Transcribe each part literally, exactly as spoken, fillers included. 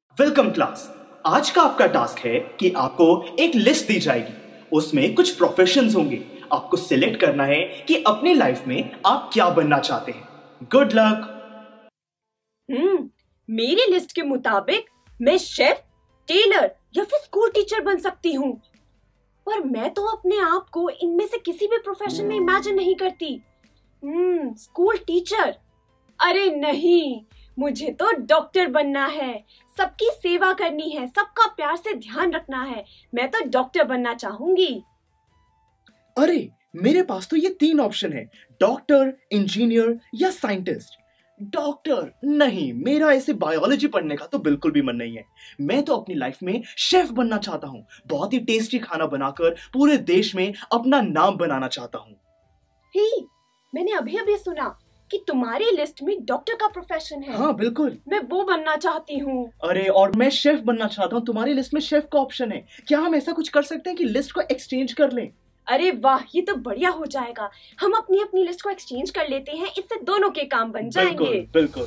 Welcome class. आज का आपका टास्क है कि आपको एक लिस्ट दी जाएगी, उसमें कुछ प्रोफेशंस होंगे। आपको सिलेक्ट करना है कि अपनी लाइफ में आप क्या बनना चाहते हैं। Good luck. हम्म मेरी लिस्ट के मुताबिक मैं शेफ, टेलर या फिर स्कूल टीचर बन सकती हूँ, पर मैं तो अपने आप को इनमें से किसी भी प्रोफेशन में इमेजिन नहीं करती। हम्म स्कूल टीचर, अरे नहीं, मुझे तो डॉक्टर बनना है। सबकी सेवा करनी है, सबका प्यार से ध्यान रखना है। मैं तो डॉक्टर बनना चाहूंगी। अरे मेरे पास तो ये तीन ऑप्शन है, डॉक्टर, इंजीनियर या साइंटिस्ट। डॉक्टर नहीं, मेरा ऐसे बायोलॉजी पढ़ने का तो बिल्कुल भी मन नहीं है। मैं तो अपनी लाइफ में शेफ बनना चाहता हूँ, बहुत ही टेस्टी खाना बनाकर पूरे देश में अपना नाम बनाना चाहता हूँ। ही, मैंने अभी अभी सुना कि तुम्हारी लिस्ट में डॉक्टर का प्रोफेशन है। हाँ बिल्कुल, मैं वो बनना चाहती हूँ। अरे और मैं शेफ बनना चाहता हूँ। तुम्हारी लिस्ट में शेफ का ऑप्शन है, क्या हम ऐसा कुछ कर सकते हैं कि लिस्ट को एक्सचेंज कर लें? अरे वाह, ये तो बढ़िया हो जाएगा। हम अपनी अपनी लिस्ट को एक्सचेंज कर लेते हैं, इससे दोनों के काम बन जाएंगे। बिल्कुल बिल्कुल।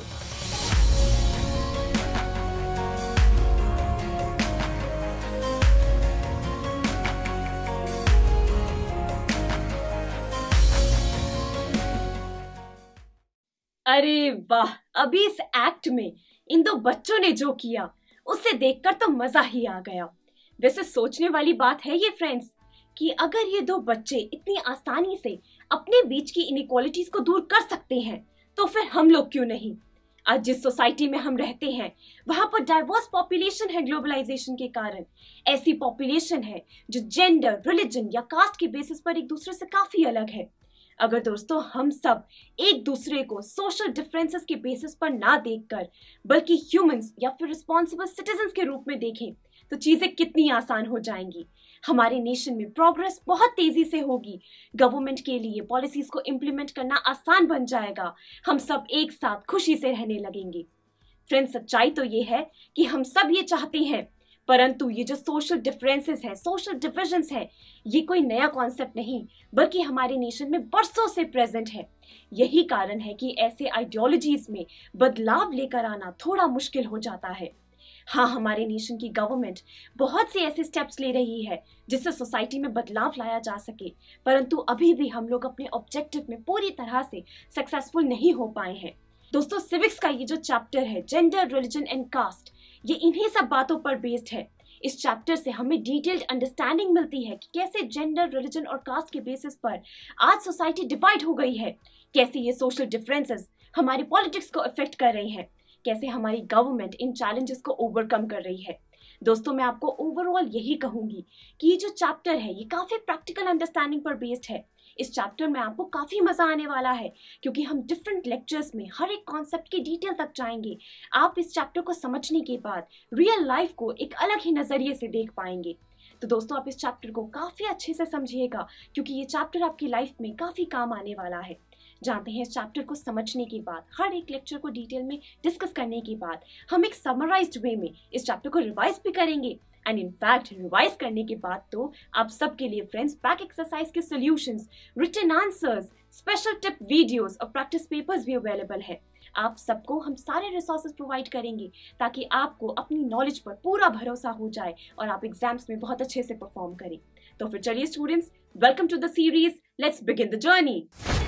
अरे वाह, अभी इस एक्ट में इन दो बच्चों ने जो किया उसे देखकर तो मजा ही आ गया। वैसे सोचने वाली बात है ये फ्रेंड्स, कि अगर ये दो बच्चे इतनी आसानी से अपने बीच की इनइक्वालिटीज को दूर कर सकते हैं, तो फिर हम लोग क्यों नहीं। आज जिस सोसाइटी में हम रहते हैं वहां पर डाइवर्स पॉपुलेशन है ग्लोबलाइजेशन के कारण। ऐसी पॉपुलेशन है जो जेंडर, रिलीजन या कास्ट के बेसिस पर एक दूसरे से काफी अलग है। अगर दोस्तों हम सब एक दूसरे को सोशल डिफरेंसेस के बेसिस पर ना देखकर बल्कि ह्यूमंस या फिर रिस्पॉन्सिबल सिटीजंस के रूप में देखें, तो चीजें कितनी आसान हो जाएंगी। हमारे नेशन में प्रोग्रेस बहुत तेजी से होगी। गवर्नमेंट के लिए पॉलिसीज को इम्प्लीमेंट करना आसान बन जाएगा। हम सब एक साथ खुशी से रहने लगेंगे। फ्रेंड्स, सच्चाई तो ये है कि हम सब ये चाहते हैं, परंतु ये जो सोशल डिफरेंसेस है, सोशल डिविजन्स है, ये कोई नया कॉन्सेप्ट नहीं बल्कि हमारे नेशन में बरसों से प्रेजेंट है। यही कारण है कि ऐसे आइडियोलॉजीज में बदलाव लेकर आना थोड़ा मुश्किल हो जाता है। हाँ, हमारे नेशन की गवर्नमेंट बहुत से ऐसे स्टेप्स ले रही है जिससे सोसाइटी में बदलाव लाया जा सके, परंतु अभी भी हम लोग अपने ऑब्जेक्टिव में पूरी तरह से सक्सेसफुल नहीं हो पाए हैं। दोस्तों, सिविक्स का ये जो चैप्टर है, जेंडर, रिलीजन एंड कास्ट, ये इन्हीं सब बातों पर बेस्ड है। इस चैप्टर से हमें डिटेल्ड अंडरस्टैंडिंग मिलती है कि कैसे जेंडर, रिलीजन और कास्ट के बेसिस पर आज सोसाइटी डिवाइड हो गई है, कैसे ये सोशल डिफरेंसेस हमारी पॉलिटिक्स को अफेक्ट कर रही हैं, कैसे हमारी गवर्नमेंट इन चैलेंजेस को ओवरकम कर रही है। दोस्तों, मैं आपको ओवरऑल यही कहूंगी कि ये जो चैप्टर है ये काफी प्रैक्टिकल अंडरस्टैंडिंग पर बेस्ड है। इस चैप्टर में आपको काफी मजा आने वाला है, क्योंकि हम डिफरेंट लेक्चर्स में हर एक कॉन्सेप्ट की डिटेल तक जाएंगे। आप इस चैप्टर को समझने के बाद रियल लाइफ को एक अलग ही नजरिए से देख पाएंगे। तो दोस्तों, आप इस चैप्टर को काफी अच्छे से समझिएगा, क्योंकि ये चैप्टर आपकी लाइफ में काफी काम आने वाला है। जानते हैं, इस चैप्टर को समझने के बाद, हर एक लेक्चर को डिटेल में डिस्कस करने के बाद, हम एक समराइज्ड वे में इस चैप्टर को रिवाइज भी करेंगे। एंड इन फैक्ट रिवाइज करने के बाद तो आप सबके लिए फ्रेंड्स बैक एक्सरसाइज के solutions, written answers, special tip videos और प्रैक्टिस पेपर्स भी अवेलेबल है। आप सबको हम सारे रिसोर्सेज प्रोवाइड करेंगे ताकि आपको अपनी नॉलेज पर पूरा भरोसा हो जाए और आप एग्जाम्स में बहुत अच्छे से परफॉर्म करें। तो फिर चलिए students, welcome to the series, let's begin the journey.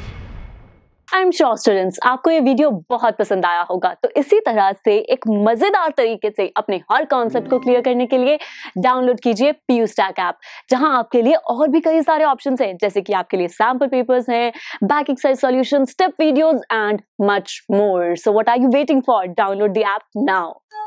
I am sure students, आपको ये वीडियो बहुत पसंद आया होगा। तो इसी तरह से एक मजेदार तरीके से अपने हर कॉन्सेप्ट को क्लियर करने के लिए डाउनलोड कीजिए पीयू स्टैक ऐप, जहां आपके लिए और भी कई सारे ऑप्शंस हैं, जैसे कि आपके लिए सैंपल पेपर्स हैं, back exercise solutions, step videos and much more. So what are you waiting for? Download the app now.